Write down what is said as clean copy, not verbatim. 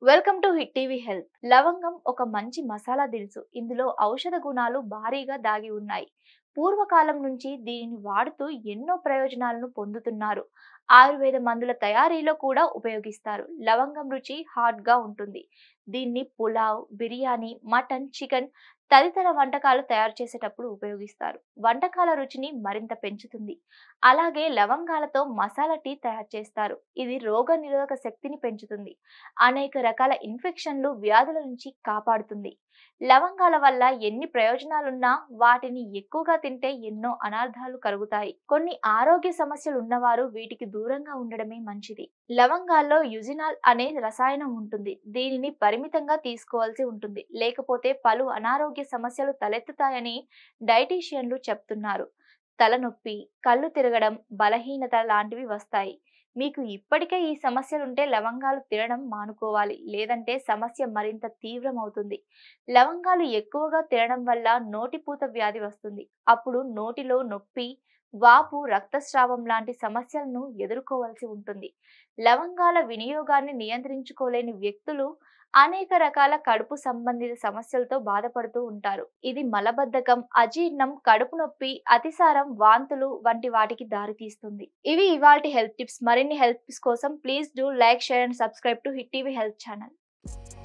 Welcome to Hit TV health. లవంగం ఒక మంచి మసాలా దినుసు. ఇందులో ఔషధ గుణాలు భారీగా దాగి ఉన్నాయి. పూర్వకాలం నుంచి దీనిని వాడుతూ ఎన్నో ప్రయోజనాలను పొందుతున్నారు. ఆయుర్వేద మందుల తయారీలో కూడా ఉపయోగిస్తారు. లవంగం రుచి హాట్ గా ఉంటుంది. దీన్ని పులావ్, బిర్యానీ, మటన్, చికెన్ తదితర వంటకాలు తయారు చేసేటప్పుడు ఉపయోగిస్తారు. వంటకాల రుచిని మరింత పెంచుతుంది. అలాగే లవంగాలతో మసాలా టీ తయారు చేస్తారు. ఇది రోగ నిరోధక శక్తిని పెంచుతుంది. అనేక రకాల ఇన్ఫెక్షన్లు, వ్యాధుల నుంచి కాపాడుతుంది. లవంగాల వల్ల ఎన్ని ప్రయోజనాలున్నా వాటిని ఎక్కువగా తింటే ఎన్నో అనార్థాలు కలుగుతాయి. కొన్ని ఆరోగ్య సమస్యలు ఉన్నవారు వీటికి దూరంగా ఉండడమే మంచిది. లవంగాల్లో యుజినాల్ అనే రసాయనం ఉంటుంది. దీనిని పరిమితంగా తీసుకోవాల్సి ఉంటుంది. లేకపోతే పలు అనారోగ్య సమస్యలు తలెత్తుతాయని డైటీషియన్లు చెప్తున్నారు. తలనొప్పి, కళ్ళు తిరగడం, బలహీనత లాంటివి వస్తాయి. మీకు ఇప్పటికే ఈ సమస్యలుంటే లవంగాలు తినడం మానుకోవాలి. లేదంటే సమస్య మరింత తీవ్రమవుతుంది. లవంగాలు ఎక్కువగా తినడం వల్ల నోటిపూత వ్యాధి వస్తుంది. అప్పుడు నోటిలో నొప్పి, వాపు, రక్తస్రావం లాంటి సమస్యలను ఎదుర్కోవాల్సి ఉంటుంది. లవంగాల వినియోగాన్ని నియంత్రించుకోలేని వ్యక్తులు అనేక రకాల కడుపు సంబంధిత సమస్యలతో బాధపడుతూ ఉంటారు. ఇది మలబద్ధకం, అజీర్ణం, కడుపు నొప్పి, అతిసారం, వాంతులు వంటి వాటికి దారితీస్తుంది. ఇవి ఇవాల్టి హెల్త్ టిప్స్. మరిన్ని హెల్త్ టిప్స్ కోసం please do like, share and subscribe to Hit TV health channel.